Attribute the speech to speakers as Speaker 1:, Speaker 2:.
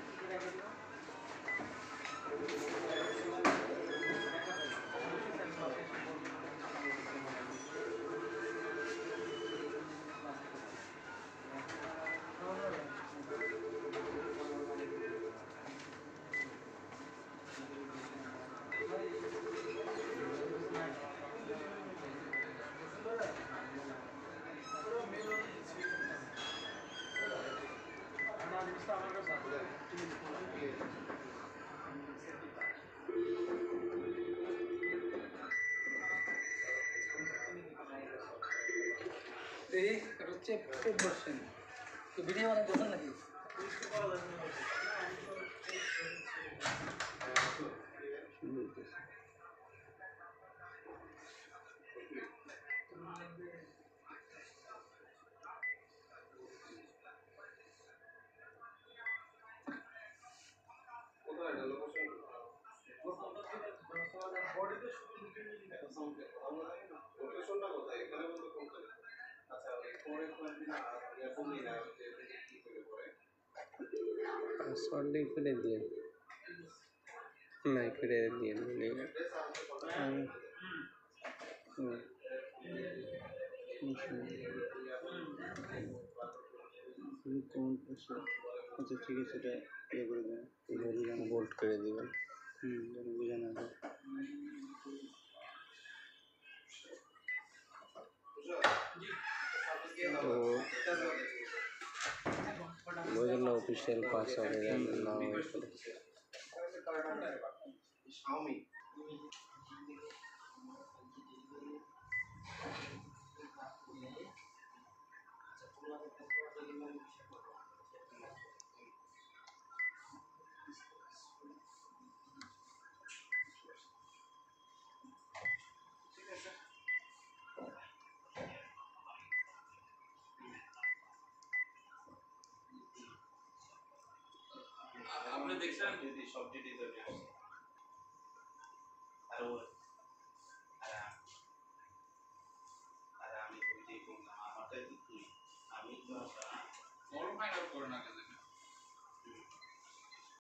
Speaker 1: বসছেন তো ভিডিও বানাতে দেন নাকি
Speaker 2: पासवर्ड लिखे दिए नहीं करे दिए नहीं कौन अच्छा ठीक है সেটা ইয়ে করে দেন বোল্ড করে দিবেন যেন বোঝা না যায় তো Mozilla official password and now
Speaker 3: Xiaomi আপনি দেখছেন যদি সব ডিটেইলস আছে আর আমি তো যে কোন আমারটাই তো আমি তো বড় ফাইনাল করে না